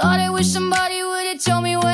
Thought I wish somebody would have told me when